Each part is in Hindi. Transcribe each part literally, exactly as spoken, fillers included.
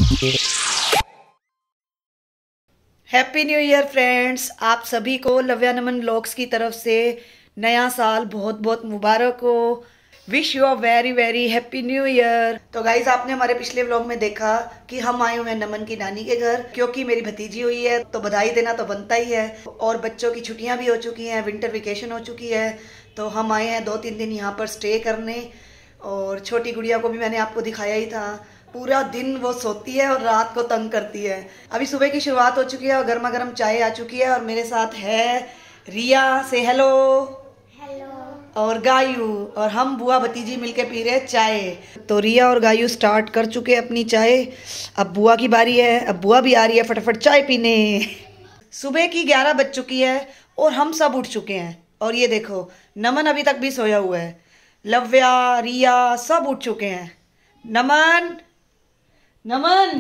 हैप्पी न्यू ईयर फ्रेंड्स, आप सभी को लव्या नमन व्लॉग्स की तरफ से नया साल बहुत बहुत मुबारक हो। Wish you a very very happy new year. तो गाइज, आपने हमारे पिछले व्लॉग में देखा कि हम आए हुए हैं नमन की नानी के घर, क्योंकि मेरी भतीजी हुई है तो बधाई देना तो बनता ही है। और बच्चों की छुट्टियां भी हो चुकी हैं, विंटर वेकेशन हो चुकी है, तो हम आए हैं दो तीन दिन यहाँ पर स्टे करने। और छोटी गुड़िया को भी मैंने आपको दिखाया ही था, पूरा दिन वो सोती है और रात को तंग करती है। अभी सुबह की शुरुआत हो चुकी है और गर्मा गर्म चाय आ चुकी है। और मेरे साथ है रिया, से हेलो हेलो, और गायू, और हम बुआ भतीजी मिलके पी रहे चाय। तो रिया और गायू स्टार्ट कर चुके हैं अपनी चाय। अब बुआ की बारी है, अब बुआ भी आ रही है फटाफट चाय पीने। सुबह की ग्यारह बज चुकी है और हम सब उठ चुके हैं। और ये देखो, नमन अभी तक भी सोया हुआ है, लव्या, रिया सब उठ चुके हैं। नमन नमन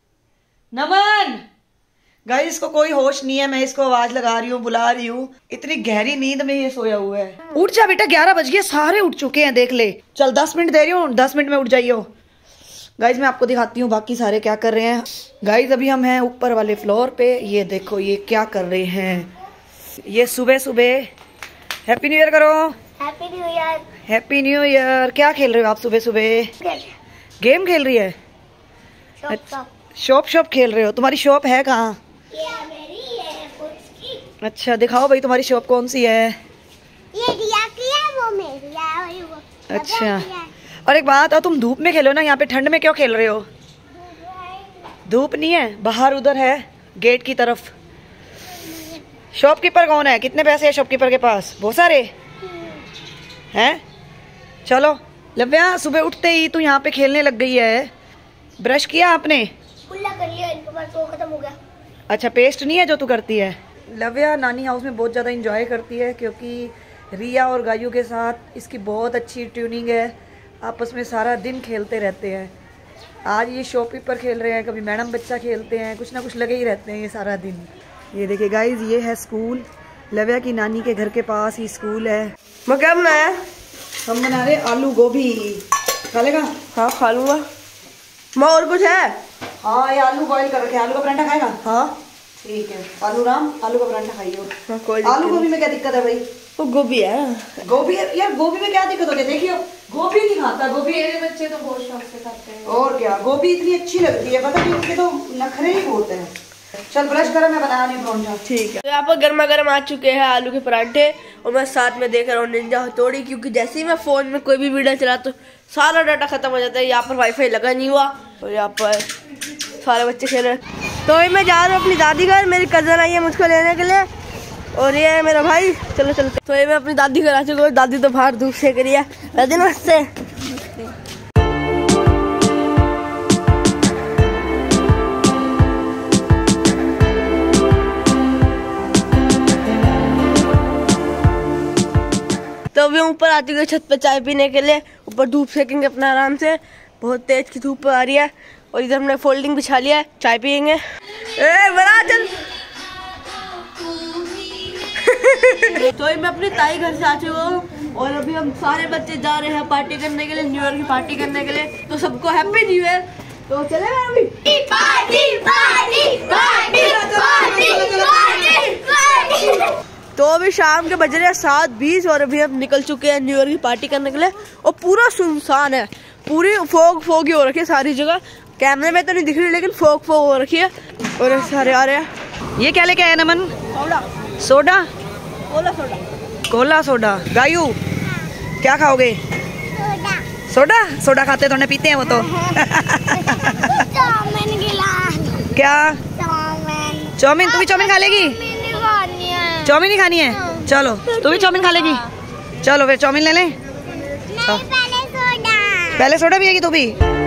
नमन गाइस, इसको कोई होश नहीं है। मैं इसको आवाज लगा रही हूँ, बुला रही हूँ, इतनी गहरी नींद में ये सोया हुआ है। उठ जा बेटा, ग्यारह बज गए, सारे उठ चुके हैं, देख ले। चल दस मिनट दे रही हूँ, दस मिनट में उठ जाइयो। गाइस, मैं आपको दिखाती हूँ बाकी सारे क्या कर रहे हैं। गाइस, अभी हम हैं ऊपर वाले फ्लोर पे। ये देखो ये क्या कर रहे हैं। ये सुबह सुबह हैप्पी न्यू ईयर करो। Happy new year. Happy new year. क्या खेल रहे हो आप सुबह सुबह? गेम खेल रही है, शॉप शॉप खेल रहे हो। तुम्हारी शॉप है कहाँ? ये मेरी है, उसकी। अच्छा, दिखाओ भाई तुम्हारी शॉप कौन सी है। ये रिया की है, वो मेरी है, वो अच्छा, और एक बात, और तुम धूप में खेलो ना, यहाँ पे ठंड में क्यों खेल रहे हो? धूप नहीं है बाहर, उधर है गेट की तरफ। शॉपकीपर कौन है? कितने पैसे है शॉपकीपर के पास? बहुत सारे हैं। चलो लव्या, सुबह उठते ही तू यहाँ पे खेलने लग गई है। ब्रश किया आपने? कुल्ला कर लिया, इनके पास तो खत्म हो गया। अच्छा, पेस्ट नहीं है जो तू करती है? लव्या नानी हाउस में बहुत ज़्यादा इंजॉय करती है, क्योंकि रिया और गायू के साथ इसकी बहुत अच्छी ट्यूनिंग है। आपस में सारा दिन खेलते रहते हैं। आज ये शॉपकीपर खेल रहे हैं, कभी मैडम बच्चा खेलते हैं, कुछ ना कुछ लगे ही रहते हैं ये सारा दिन। ये देखिए गाइज, ये है स्कूल। लव्या की नानी के घर के पास ही स्कूल है। मैं क्या बनाया? हम बना रहे आलू गोभी। खा लेगा? हाँ खा लूंगा। माँ और कुछ है? हाँ, ये आलू बॉईल कर रखे। आलू का पराठा खाएगा? हाँ ठीक है। आलू राम, आलू का पराठा खाइयो। हाँ, कोई आलू गोभी में क्या दिक्कत है भाई? वो गोभी है। गोभी है यार, गोभी में क्या दिक्कत होती है? देखियो, गोभी नहीं खाता। गोभी मेरे बच्चे तो बहुत शौक से खाते हैं। और क्या, गोभी इतनी अच्छी लगती है, पता नहीं उनके तो नखरे ही होते हैं। चल ब्रश करो, मैं बना रही हूँ पराठा। ठीक है। तो यहाँ पर गर्मा गर्म आ चुके हैं आलू के पराठे, और मैं साथ में देख रहा हूँ निंजा हथौड़ी, क्योंकि जैसे ही मैं फोन में कोई भी वीडियो चला तो सारा डाटा खत्म हो जाता है। यहाँ पर वाईफाई लगा नहीं हुआ और यहाँ पर सारे बच्चे खेल रहे हैं। तो मैं जा रहा हूँ अपनी दादी घर, मेरी कजन आई है मुझको लेने के लिए, और ये है मेरा भाई। चलो चलते। तो ये मैं अपनी दादी घर आ चुका हूँ। दादी तो बाहर धूप सेक रही है। दादी नमस्ते। तो अभी ऊपर आती है छत पे चाय पीने के लिए। ऊपर धूप सेकेंगे अपना आराम से, बहुत तेज की धूप आ रही है। और इधर हमने फोल्डिंग बिछा लिया है, चाय पियेंगे। ए बड़ा चल। तो मैं अपनी ताई घर से आ चुका हूँ और अभी हम सारे बच्चे जा रहे हैं पार्टी करने के लिए, न्यू ईयर की पार्टी करने के लिए। तो सबको हैप्पी न्यू ईयर। तो चले अभी पार्टी पार्टी पार्टी पार्टी। तो अभी शाम के बज रहे हैं सात बीस और अभी हम निकल चुके हैं न्यू ईयर की पार्टी करने के लिए। और पूरा सुनसान है, पूरी फोग फोगी हो रखी है सारी जगह। कैमरे में तो नहीं दिख रही, लेकिन फोग फोग हो रखी है और सारे आ रहे हैं। ये क्या लेके आया Naman? Soda. Soda? Cola soda. Cola soda. गायू क्या खाओगे? सोडा। सोडा? सोडा खाते तो नहीं पीते हैं वो तो। चाउमीन गिला। क्या? चाउमीन। चाउमीन? तू भी चाउमीन खा लेगी? चाउमीन ही खानी है? चलो तू भी चाउमीन खा लेगी। चलो फिर चाउमीन ले लें। नहीं, पहले सोडा। पहले सोडा पिएगी तू भी?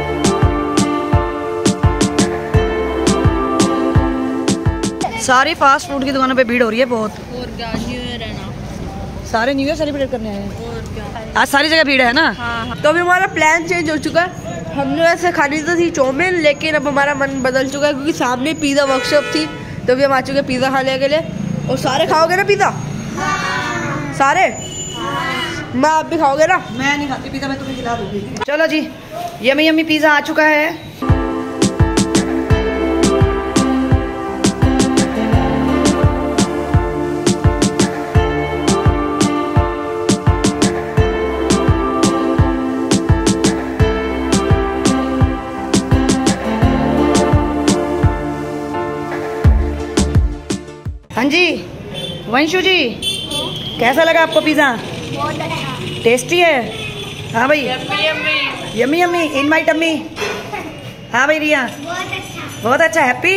सारी फास्ट फूड की दुकानों पे भीड़ हो रही है बहुत। और क्या, न्यू ईयर है ना, सारे न्यू ईयर सेलिब्रेट करने आए हैं। और क्या, आज सारी जगह भीड़ है ना। हाँ। तो अभी हमारा प्लान चेंज हो चुका है। हमने वैसे खानी तो थी चाउमीन, लेकिन अब हमारा मन बदल चुका है, क्योंकि सामने पिज़्ज़ा वर्कशॉप थी। तो अभी हम आ चुके हैं पिज़्ज़ा खाने के लिए। और सारे खाओगे ना पिज़्ज़ा? सारे? मैं आप भी खाओगे ना? मैं नहीं खाती पिज़्ज़ा, मैं तुम्हें खिला दूंगी। चलो जी, यम्मी यम्मी पिज़्ज़ा आ चुका है। हाँ जी वंशु जी, कैसा लगा आपको पिज़्ज़ा? बहुत अच्छा। टेस्टी है? हाँ भाई, yummy yummy in my tummy. हाँ भाई रिया, बहुत अच्छा। बहुत अच्छा। हैप्पी?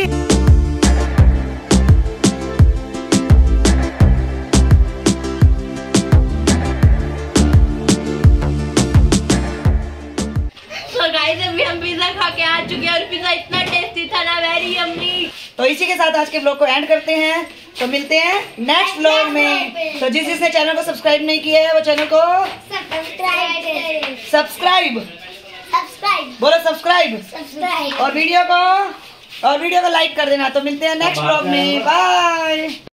तो गाइस अभी हम पिज़्ज़ा खा के आ चुके हैं और पिज़्ज़ा इतना टेस्टी था ना, वेरी यम्मी। तो इसी के साथ आज के व्लॉग को एंड करते हैं। तो मिलते हैं नेक्स्ट व्लॉग में। तो जिस जिसने चैनल को सब्सक्राइब नहीं किया है वो चैनल को सब्सक्राइब करें। सब्सक्राइब सब्सक्राइब बोलो, सब्सक्राइब। सब्सक्राइब और वीडियो को और वीडियो को लाइक कर देना। तो मिलते हैं नेक्स्ट व्लॉग में। बाय।